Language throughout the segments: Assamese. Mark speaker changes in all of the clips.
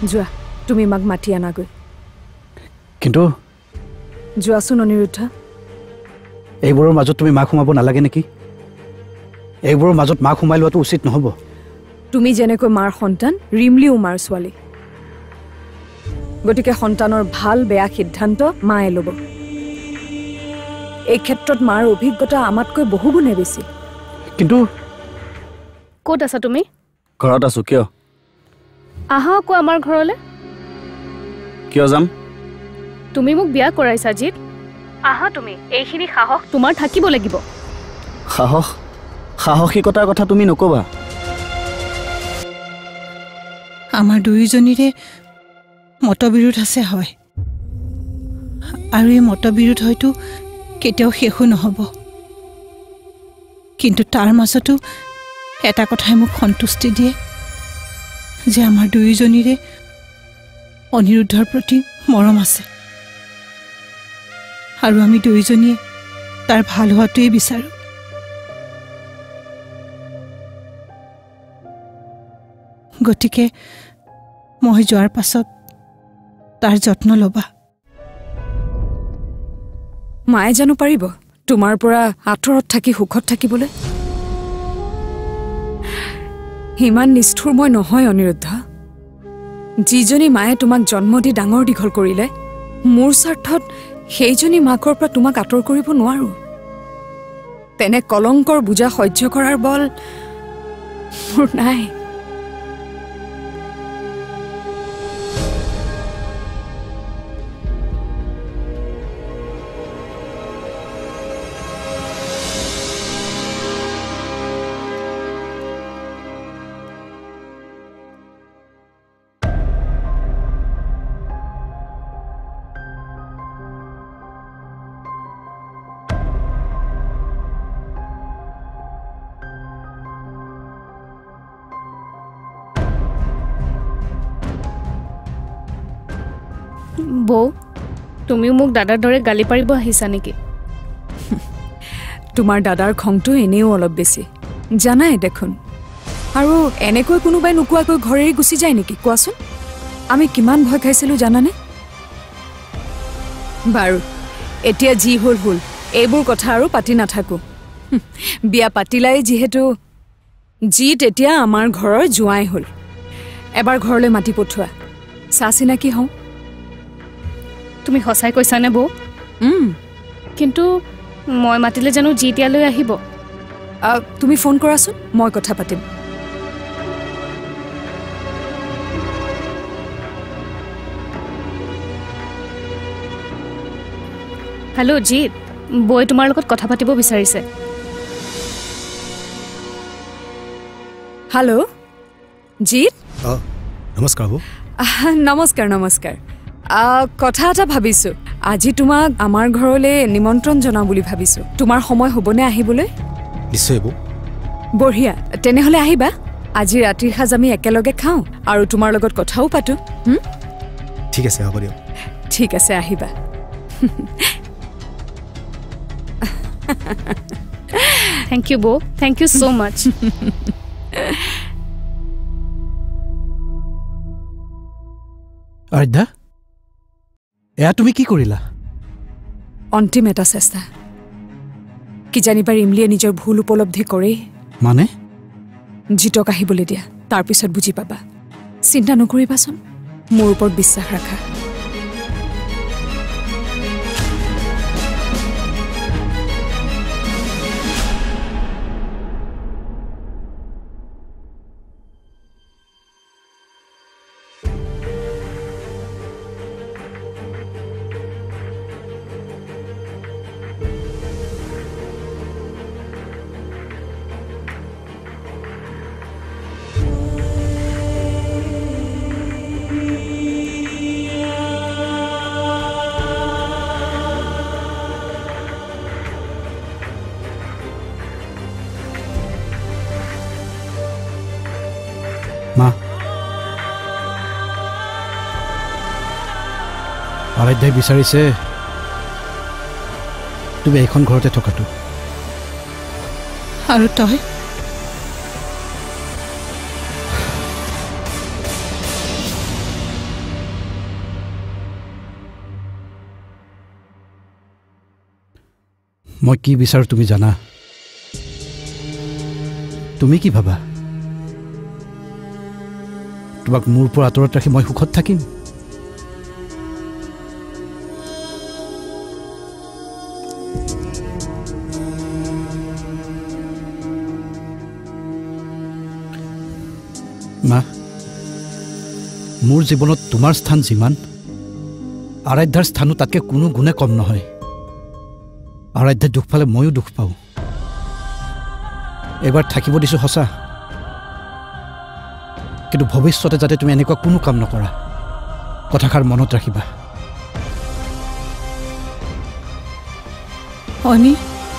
Speaker 1: যোৱা তুমি মাক মাতি আনাগৈ
Speaker 2: কিন্তু
Speaker 1: যোৱাচোন অনিৰুদ্ধ
Speaker 2: এইবোৰৰ মাজত তুমি মাক সোমাব নালাগে নেকি এইবোৰৰ মাজত মাক সোমাই লোৱাটো উচিত নহ'ব
Speaker 1: তুমি যেনেকৈ মাৰ সন্তান ৰিমলিও মাৰ ছোৱালী গতিকে সন্তানৰ ভাল বেয়া সিদ্ধান্ত মায়ে ল'ব এই ক্ষেত্ৰত মাৰ অভিজ্ঞতা আমাতকৈ বহুগুণে বেছি
Speaker 2: কিন্তু
Speaker 3: ক'ত আছা তুমি
Speaker 4: ঘৰত আছো কিয়
Speaker 3: আহা আকৌ আমাৰ ঘৰলৈ
Speaker 4: কিয় যাম
Speaker 3: তুমি মোক বিয়া কৰাইছা জিত আহা তুমি এইখিনি সাহস তোমাৰ থাকিব লাগিব
Speaker 4: সাহসিকতাৰ কথা তুমি নকবা
Speaker 5: আমাৰ দুয়োজনীৰে মতবিৰোধ আছে হয় আৰু এই মতবিৰোধ হয়তো কেতিয়াও শেষো নহ'ব কিন্তু তাৰ মাজতো এটা কথাই মোক সন্তুষ্টি দিয়ে যে আমাৰ দুয়োজনীৰে অনিৰুদ্ধৰ প্ৰতি মৰম আছে আৰু আমি দুয়োজনীয়ে তাৰ ভাল হোৱাটোৱেই বিচাৰোঁ গতিকে মই যোৱাৰ পাছত তাৰ যত্ন ল'বা
Speaker 1: মায়ে জানো পাৰিব তোমাৰ পৰা আঁতৰত থাকি সুখত থাকিবলৈ ইমান নিষ্ঠুৰ মই নহয় অনিৰুদ্ধ যিজনী মায়ে তোমাক জন্ম দি ডাঙৰ দীঘল কৰিলে মোৰ স্বাৰ্থত সেইজনী মাকৰ পৰা তোমাক আঁতৰ কৰিব নোৱাৰো তেনে কলংকৰ বুজা সহ্য কৰাৰ বল মোৰ নাই
Speaker 3: বৌ তুমিও মোক দাদাৰ দৰে গালি পাৰিব আহিছা নেকি
Speaker 1: তোমাৰ দাদাৰ খংটো এনেও অলপ বেছি জানাই দেখোন আৰু এনেকৈ কোনোবাই নোকোৱাকৈ ঘৰেই গুচি যায় নেকি কোৱাচোন আমি কিমান ভয় খাইছিলোঁ জানানে বাৰু এতিয়া যি হ'ল হ'ল এইবোৰ কথা আৰু পাতি নাথাকো বিয়া পাতিলাই যিহেতু জিত এতিয়া আমাৰ ঘৰৰ জোৱাই হ'ল এবাৰ ঘৰলৈ মাতি পঠোৱা চা চিনাকি হওঁ
Speaker 3: তুমি সঁচাই কৈছানে বৌ কিন্তু মই মাতিলে জানো জিত ইয়ালৈ আহিব
Speaker 1: তুমি ফোন কৰাচোন মই কথা পাতিম
Speaker 3: হেল্ল' জিত বৌয়ে তোমাৰ লগত কথা পাতিব বিচাৰিছে
Speaker 1: হেল্ল' জিত
Speaker 6: নমস্কাৰ বৌ
Speaker 1: নমস্কাৰ নমস্কাৰ কথা এটা ভাবিছো আজি তোমাক আমাৰ ঘৰলৈ নিমন্ত্ৰণ জনাওঁ বুলি ভাবিছো তোমাৰ সময় হ'বনে আহিবলৈ
Speaker 6: নিশ্চয় বৌ
Speaker 1: বঢ়িয়া তেনেহ'লে আহিবা আজি ৰাতিৰ সাজ আমি একেলগে খাওঁ আৰু তোমাৰ লগত কথাও পাতো
Speaker 6: ঠিক আছে হ'ব দিয়ক
Speaker 1: ঠিক আছে আহিবা
Speaker 3: থেংক ইউ বৌ থেংক ইউ ছ' মাছ
Speaker 2: আৰ্যা এয়া তুমি কি কৰিলা
Speaker 1: অন্তিম এটা চেষ্টা কিজানিবা ৰিমলিয়ে নিজৰ ভুল উপলব্ধি কৰেই
Speaker 2: মানে
Speaker 1: জিতক আহিবলৈ দিয়া তাৰপিছত বুজি পাবা চিন্তা নকৰিবাচোন মোৰ ওপৰত বিশ্বাস ৰাখা
Speaker 2: মা আৰাধ্যাই বিচাৰিছে তুমি এইখন ঘৰতে থকাটো
Speaker 5: আৰু তই
Speaker 2: মই কি বিচাৰোঁ তুমি জানা? তুমি কি ভাবা? তোমাক মোৰ পৰা আঁতৰত ৰাখি মই সুখত থাকিম? মা, মোৰ জীৱনত তোমাৰ স্থান যিমান, আৰাধ্যাৰ স্থানো তাতকৈ কোনো গুণে কম নহয়। আৰাধ্যাই দুখ পালে ময়ো দুখ পাওঁ। এবাৰ থাকিব দিছোঁ সঁচা, কিন্তু ভৱিষ্যতে যাতে তুমি এনেকুৱা কোনো কাম নকৰা, কথাষাৰ মনত ৰাখিবা।
Speaker 5: অনি,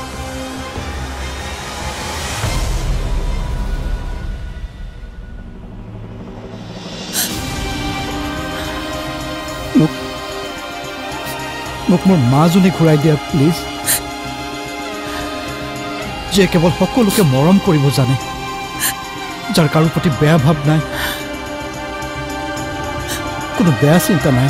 Speaker 2: মোক মোৰ মাজনী ঘূৰাই দিয়া প্লিজ। যে কেৱল সকলোকে মৰম কৰিব জানে, যাৰ কাৰো প্ৰতি বেয়া ভাৱ নাই, কোনো বেয়া চিন্তা নাই।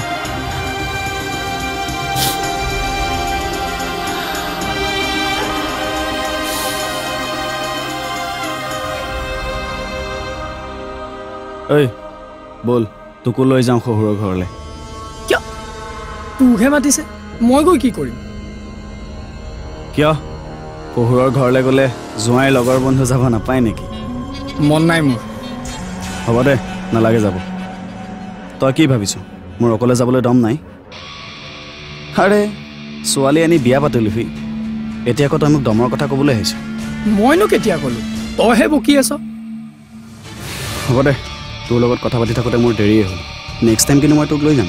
Speaker 4: ঐ বল, তোকো লৈ যাওঁ শহুৰৰ ঘৰলৈ।
Speaker 7: কিয় তোকহে মাতিছে, মই গৈ কি কৰিম?
Speaker 4: কিয় শহুৰৰ ঘৰলৈ গ'লে জোঁৱাইৰ লগৰ বন্ধু যাব নাপায় নেকি?
Speaker 7: মন নাই মোৰ।
Speaker 4: হ'ব দে, নালাগে যাব। তই কি ভাবিছ মোৰ অকলে যাবলৈ দম নাই? আৰে ছোৱালী আনি বিয়া পাতিলিহি, এতিয়া আকৌ তই মোক দমৰ কথা ক'বলৈ আহিছ?
Speaker 7: মইনো কেতিয়া ক'লো, তইহে বকি আছ।
Speaker 4: হ'ব দে, তোৰ লগত কথা পাতি থাকোঁতে মোৰ দেৰিয়ে হ'ল। নেক্সট টাইম কিন্তু মই তোক লৈ যাম।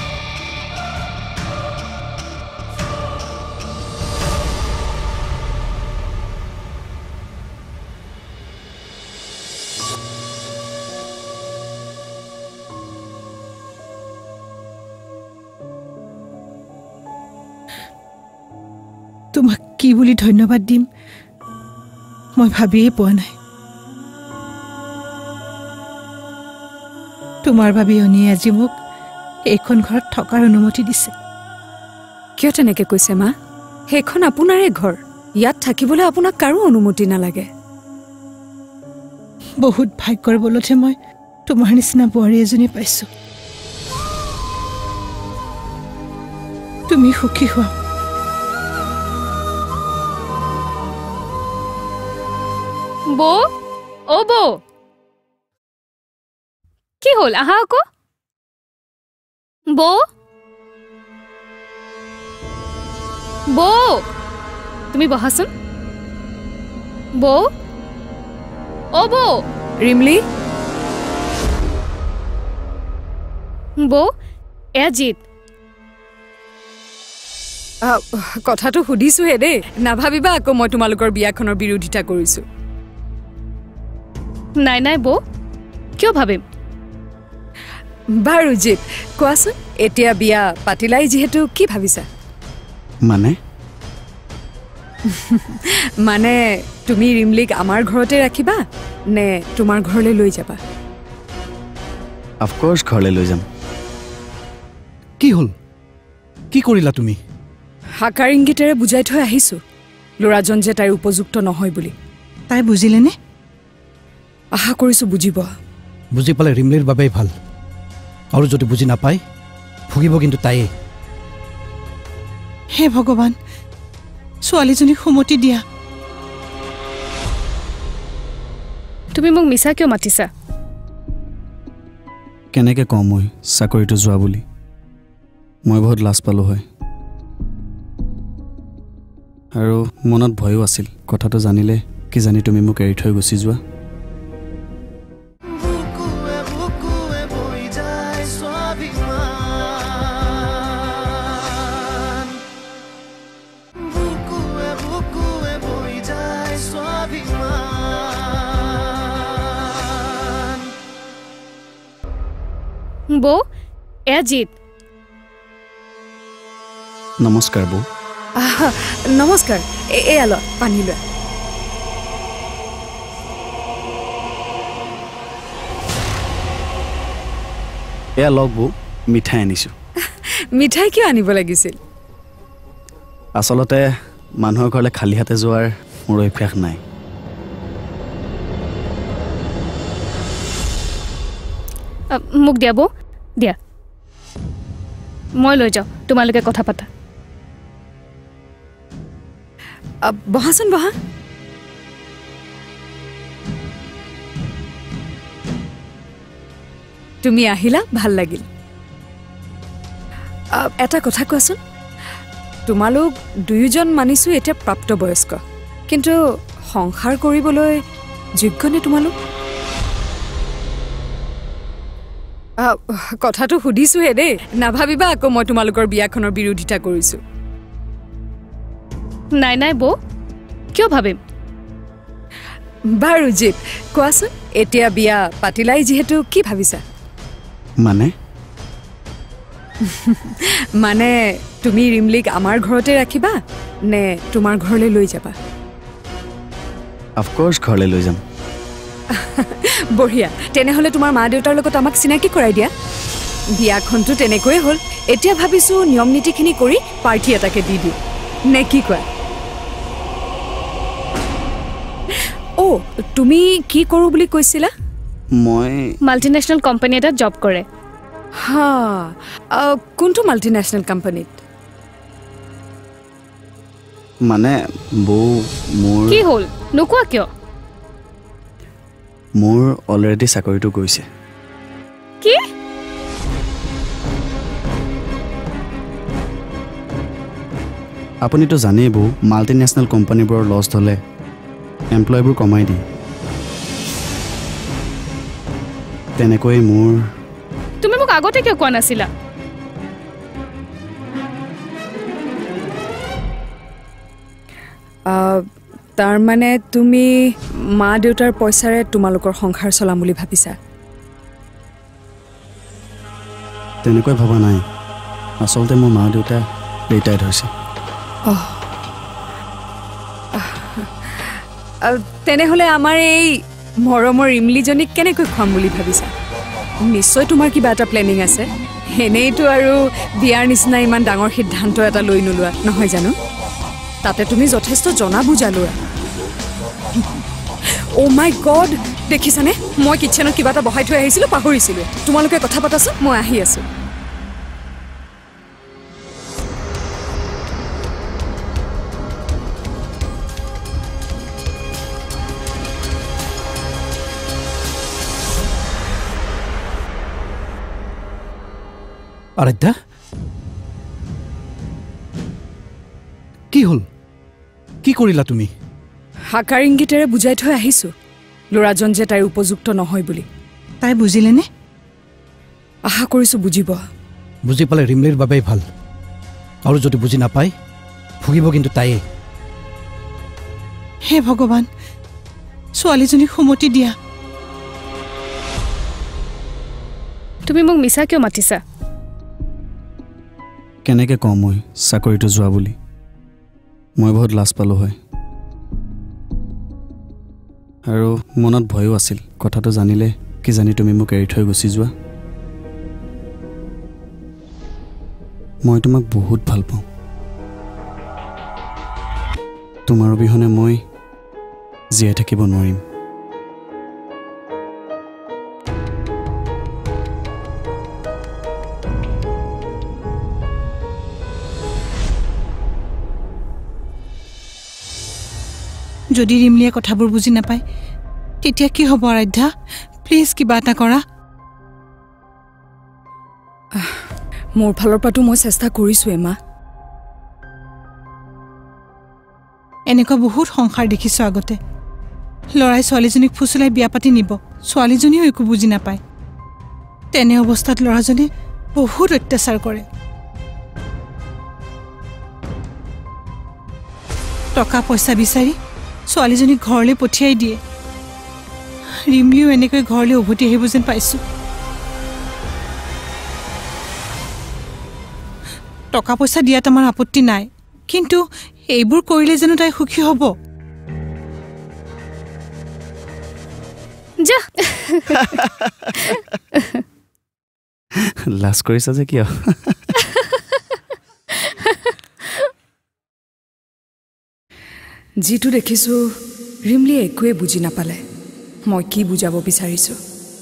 Speaker 5: তোমাক কি বুলি ধন্যবাদ দিম মই ভাবিয়ে পোৱা নাই। তোমাৰ বাবে অনিয়ে আজি মোক এইখন ঘৰত থকাৰ অনুমতি দিছে।
Speaker 1: কিয় তেনেকৈ কৈছে মা? সেইখন আপোনাৰে ঘৰ, ইয়াত থাকিবলৈ আপোনাক কাৰো অনুমতি নালাগে।
Speaker 5: বহুত ভাগ্যৰ বলতহে মই তোমাৰ নিচিনা বোৱাৰী এজনী পাইছোঁ। তুমি সুখী হোৱা।
Speaker 3: বৌ, অ' বৌ, কি হ'ল? আহা আকৌ। বৌ, বৌ, তুমি বহাচোন। বৌ, অ' বৌ।
Speaker 1: ৰিমলি,
Speaker 3: বৌ, এয়া জিত।
Speaker 1: কথাটো সুধিছোহে দেই, নাভাবিবা আকৌ মই তোমালোকৰ বিয়াখনৰ বিৰোধিতা কৰিছোঁ।
Speaker 3: নাই নাই বৌ, কিয় ভাবিম?
Speaker 1: বাৰু জিত, কোৱাচোন, এতিয়া বিয়া পাতিলাই যিহেতু কি ভাবিছা? মানে তুমি ৰিমলিক আমাৰ ঘৰতে ৰাখিবা নে তোমাৰ ঘৰলৈ লৈ যাবা?
Speaker 4: অফক'ৰ্ছ ঘৰলৈ লৈ যাম।
Speaker 2: কি হ'ল? কি কৰিলা তুমি?
Speaker 1: হাকাৰ ইংগিতেৰে বুজাই থৈ আহিছোঁ ল'ৰাজন যে তাইৰ উপযুক্ত নহয় বুলি।
Speaker 5: তাই বুজিলেনে?
Speaker 1: আশা কৰিছোঁ বুজিব।
Speaker 2: বুজি পালে ৰিমলিৰ বাবেই ভাল, আৰু যদি বুজি নাপায় ভুগিব কিন্তু তাইয়ে।
Speaker 5: হে ভগৱান, ছোৱালীজনীক সুমতি দিয়া।
Speaker 3: তুমি মোক মিছা কিয় মাতিছা?
Speaker 4: কেনেকৈ কওঁ মই চাকৰিটো যোৱা বুলি? মই বহুত লাজ পালোঁ হয়, আৰু মনত ভয়ো আছিল কথাটো জানিলে কিজানি তুমি মোক এৰি থৈ গুচি যোৱা।
Speaker 3: বৌ, এয়া জিত।
Speaker 4: নমস্কাৰ বৌ।
Speaker 1: নমস্কাৰ, এয়া ল পানী লোৱা।
Speaker 4: এয়া লগ বৌ, মিঠাই আনিছোঁ।
Speaker 1: মিঠাই কিয় আনিব লাগিছিল?
Speaker 4: আচলতে মানুহৰ ঘৰলৈ খালী হাতে যোৱাৰ মোৰ অভ্যাস নাই
Speaker 3: মোক দিয়া বৌ দিয়া মই লৈ যাওঁ তোমালোকে কথা পাতা
Speaker 1: বহাচোন বহা তুমি আহিলা ভাল লাগিল এটা কথা কোৱাচোন তোমালোক দুয়োজন মানিছোঁ এতিয়া প্ৰাপ্তবয়স্ক কিন্তু সংসাৰ কৰিবলৈ যোগ্যনে তোমালোক কথাটো সুধিছোঁহে দেই নাভাবিবা আকৌ মই তোমালোকৰ বিয়াখনৰ বিৰোধিতা কৰিছোঁ
Speaker 3: নাই নাই বৌ কিয় ভাবিম
Speaker 1: বাৰু জীপ কোৱাচোন এতিয়া বিয়া পাতিলাই যিহেতু কি ভাবিছা মানে তুমি ৰিমলিক আমাৰ ঘৰতে ৰাখিবা নে তোমাৰ ঘৰলৈ লৈ যাবা
Speaker 4: অফক'ৰ্ছ ঘৰলৈ লৈ যাম
Speaker 1: বঢ়িয়া তেনেহ'লে তোমাৰ মা দেউতাৰ লগত আমাক চিনাকি কৰাই দিয়া বিয়াখনটো তেনেকৈয়ে হ'ল এতিয়া ভাবিছোঁ নিয়ম নীতিখিনি কৰি পাৰ্টি এটাকে দি দিওঁ নে কি কোৱা তুমি কি কৰোঁ বুলি কৈছিলা
Speaker 4: মই
Speaker 3: মাল্টিনেশ্যনেল কোম্পানী এটাত জব কৰে
Speaker 1: হা কোনটো মাল্টিনেশ্যনেল কোম্পানীত
Speaker 4: মানে বৌ মোৰ
Speaker 3: কি হ'ল নোকোৱা কিয়
Speaker 4: মোৰ অলৰেডি চাকৰিটো গৈছে
Speaker 3: কি
Speaker 4: আপুনিতো জানেই বৌ মাল্টিনেশ্যনেল কোম্পানীবোৰৰ লছ হ'লে এমপ্লয়বোৰ কমাই দিয়ে তেনেকৈ মোৰ
Speaker 3: তুমি মোক আগতে কিয় কোৱা নাছিলা
Speaker 1: তাৰ মানে তুমি মা দেউতাৰ পইচাৰে তোমালোকৰ সংসাৰ চলাম বুলি ভাবিছা
Speaker 4: তেনেকৈ ভবা নাই আচলতে মোৰ মা দেউতা ৰিটায়াৰ্ড হৈছে
Speaker 1: তেনেহ'লে আমাৰ এই মৰমৰ ৰিমলিজনীক কেনেকৈ খুৱাম বুলি ভাবিছা নিশ্চয় তোমাৰ কিবা এটা প্লেনিং আছে এনেইতো আৰু বিয়াৰ নিচিনা ইমান ডাঙৰ সিদ্ধান্ত এটা লৈ নোলোৱা নহয় জানো তাতে তুমি যথেষ্ট জনা বুজা লোৱা অ' মাই গড দেখিছানে মই কিটচেনত কিবা এটা বহাই থৈ আহিছিলোঁ পাহৰিছিলোঁ তোমালোকে কথা পাতাচোন মই আহি আছোঁ
Speaker 2: আৰাধ্যা কি হ'ল কি কৰিলা তুমি
Speaker 1: হাকাৰ ইংগিতেৰে বুজাই থৈ আহিছোঁ ল'ৰাজন যে তাইৰ উপযুক্ত নহয় বুলি
Speaker 5: তাই বুজিলেনে
Speaker 1: আশা কৰিছোঁ বুজিব
Speaker 2: বুজি পালে ৰিমলিৰ বাবেই ভাল আৰু যদি বুজি নাপায় ভুগিব কিন্তু তাইয়ে
Speaker 5: হে ভগৱান ছোৱালীজনীক সুমতি দিয়া
Speaker 3: তুমি মোক মিছা কিয় মাতিছা
Speaker 4: কেনেকৈ কওঁ মই চাকৰিটো যোৱা বুলি মই বহুত লাজ পালোঁ হয় আৰু মনত ভয়ো আছিল কথাটো জানিলে কি জানি তুমি মোক এৰি থৈ গুচি যোৱা মই তোমাক বহুত ভাল পাওঁ তোমাৰ অবিহনে মই জীয়াই থাকিব নোৱাৰিম
Speaker 5: যদি ৰিমলিয়ে কথাবোৰ বুজি নাপায় তেতিয়া কি হ'ব আৰাধ্যা প্লিজ কিবা এটা কৰা
Speaker 1: মোৰ ফালৰ পৰাতো মই চেষ্টা কৰিছোঁ মা
Speaker 5: এনেকুৱা বহুত সংসাৰ দেখিছোঁ আগতে ল'ৰাই ছোৱালীজনীক ফুচুলাই বিয়া পাতি নিব ছোৱালীজনীও একো বুজি নাপায় তেনে অৱস্থাত ল'ৰাজনে বহুত অত্যাচাৰ কৰে টকা পইচা বিচাৰি ছোৱালীজনীক ঘৰলৈ পঠিয়াই দিয়ে ৰিমলিও এনেকৈ ঘৰলৈ উভতি আহিব যেন পাইছোঁ টকা পইচা দিয়াত আমাৰ আপত্তি নাই কিন্তু এইবোৰ কৰিলে জানো তাই সুখী হ'ব
Speaker 3: যা
Speaker 4: লাজ কৰিছা যে কিয়
Speaker 1: যিটো দেখিছোঁ ৰিমলিয়ে একোৱে বুজি নাপালে মই কি বুজাব বিচাৰিছোঁ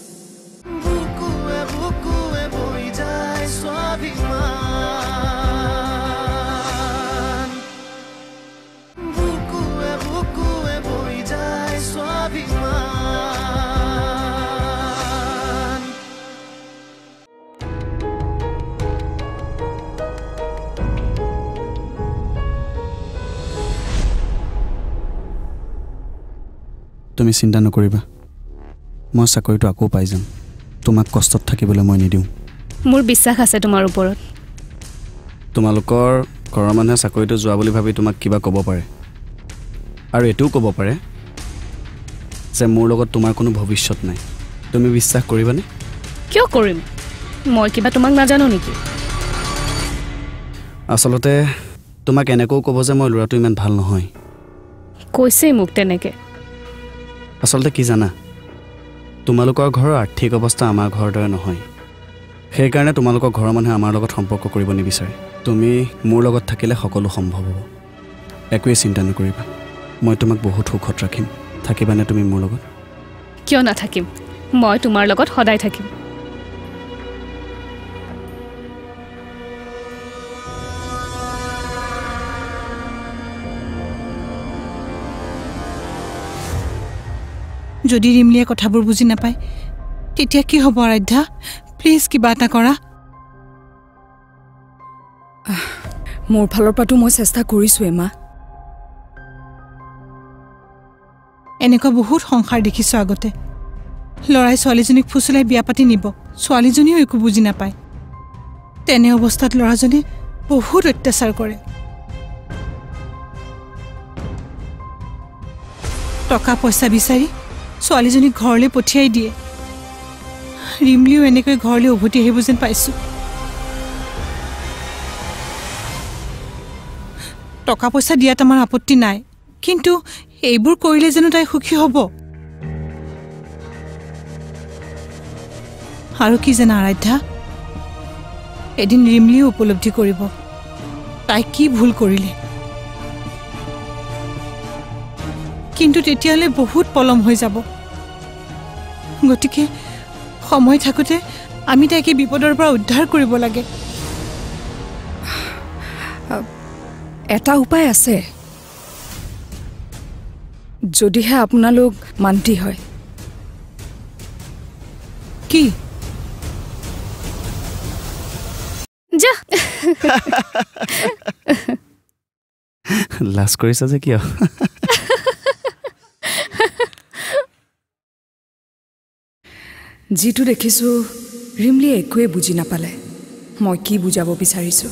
Speaker 4: তুমি চিন্তা নকৰিবা মই চাকৰিটো আকৌ পাই যাম তোমাক কষ্টত থাকিবলৈ মই নিদিওঁ
Speaker 3: মোৰ বিশ্বাস আছে তোমাৰ ওপৰত
Speaker 4: তোমালোকৰ ঘৰৰ মানুহে চাকৰিটো যোৱা বুলি ভাবি তোমাক কিবা ক'ব পাৰে আৰু এটোও ক'ব পাৰে যে মোৰ লগত তোমাৰ কোনো ভৱিষ্যত নাই তুমি বিশ্বাস কৰিবানে
Speaker 3: কিয় কৰিম মই কিবা তোমাক নাজানো নেকি
Speaker 4: আচলতে তোমাক এনেকৈ ক'ব যে মই ল'ৰাটো ইমান ভাল নহয়
Speaker 3: কৈছেই মোক তেনেকৈ
Speaker 4: আচলতে কি জানা তোমালোকৰ ঘৰৰ আৰ্থিক অৱস্থা আমাৰ ঘৰৰ দৰে নহয় সেইকাৰণে তোমালোকৰ ঘৰৰ মানুহে আমাৰ লগত সম্পৰ্ক কৰিব নিবিচাৰে তুমি মোৰ লগত থাকিলে সকলো সম্ভৱ হ'ব একোৱে চিন্তা নকৰিবা মই তোমাক বহুত সুখত ৰাখিম থাকিবানে তুমি মোৰ লগত
Speaker 3: কিয় নাথাকিম মই তোমাৰ লগত সদায় থাকিম
Speaker 5: যদি ৰিমলিয়ে কথাবোৰ বুজি নাপায় তেতিয়া কি হ'ব আৰাধ্যা প্লিজ কিবা এটা কৰা
Speaker 1: মোৰ ফালৰ পৰাতো মই চেষ্টা কৰিছোঁৱে মা
Speaker 5: এনেকুৱা বহুত সংসাৰ দেখিছোঁ আগতে ল'ৰাই ছোৱালীজনীক ফুচুলাই বিয়া পাতি নিব ছোৱালীজনীও একো বুজি নাপায় তেনে অৱস্থাত ল'ৰাজনে বহুত অত্যাচাৰ কৰে টকা পইচা বিচাৰি ছোৱালীজনীক ঘৰলৈ পঠিয়াই দিয়ে ৰিমলিও এনেকৈ ঘৰলৈ উভতি আহিব যেন পাইছোঁ টকা পইচা দিয়াত আমাৰ আপত্তি নাই কিন্তু এইবোৰ কৰিলে জানো তাই সুখী হ'ব আৰু কি জানা আৰাধ্যা এদিন ৰিমলিও উপলব্ধি কৰিব তাই কি ভুল কৰিলে কিন্তু তেতিয়ালৈ বহুত পলম হৈ যাব গতিকে সময় থাকোঁতে আমি তাইক বিপদৰ পৰা উদ্ধাৰ কৰিব লাগে
Speaker 1: এটা উপায় আছে যদিহে আপোনালোক মান্তি হয়
Speaker 5: কি
Speaker 3: যা
Speaker 4: লাজ কৰিছা যে কিয়
Speaker 1: যিটো দেখিছোঁ ৰিমলিয়ে একোৱে বুজি নাপালে মই কি বুজাব বিচাৰিছোঁ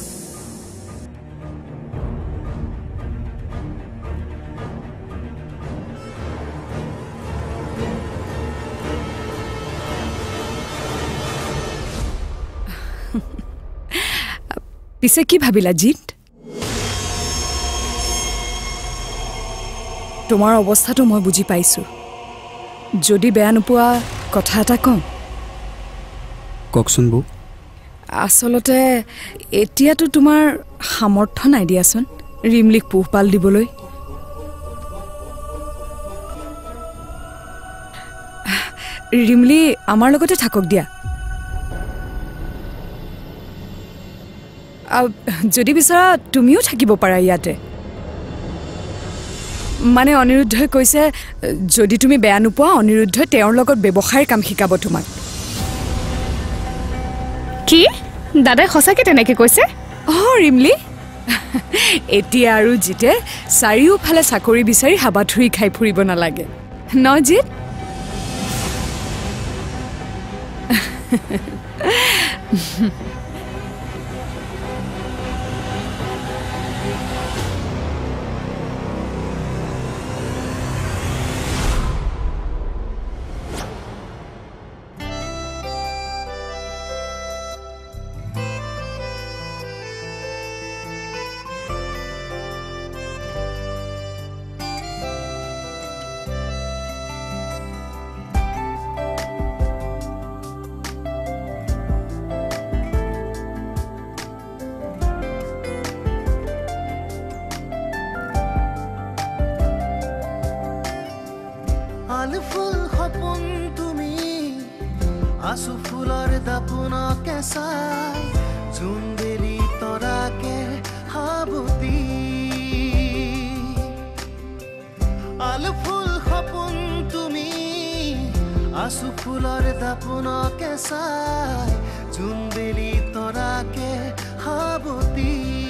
Speaker 1: পিছে কি ভাবিলা জিত তোমাৰ অৱস্থাটো মই বুজি পাইছোঁ যদি বেয়া নোপোৱা কথা এটা কওঁ
Speaker 4: কওকচোন বৌ
Speaker 1: আচলতে এতিয়াতো তোমাৰ সামৰ্থ্য নাই দিয়াচোন ৰিমলিক পোহপাল দিবলৈ ৰিমলি আমাৰ লগতে থাকক দিয়া যদি বিচৰা তুমিও থাকিব পাৰা ইয়াতে মানে অনিৰুদ্ধই কৈছে যদি তুমি বেয়া নোপোৱা অনিৰুদ্ধই তেওঁৰ লগত ব্যৱসায়ৰ কাম শিকাব তোমাক
Speaker 3: কি দাদাই সঁচাকৈ তেনেকৈ কৈছে
Speaker 1: ৰিমলি এতিয়া আৰু জিতে চাৰিওফালে চাকৰি বিচাৰি হাবাথুৰি খাই ফুৰিব নালাগে ন জিত
Speaker 8: আলু ফুল সপোন তুমি আছু ফুলৰ দাপোনকে চাই জোনবেলি তৰাকে সাবতি আলু ফুল সপোন তুমি আছু ফুলৰ দাপোনকে চাই জোনবেলি তৰাকে সাবতি